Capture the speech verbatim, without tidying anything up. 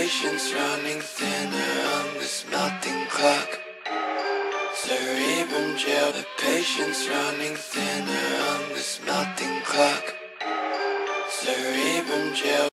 patience running thinner on this melting clock. Cerebrum gel, the patience running thinner on this melting clock. Cerebrum gel.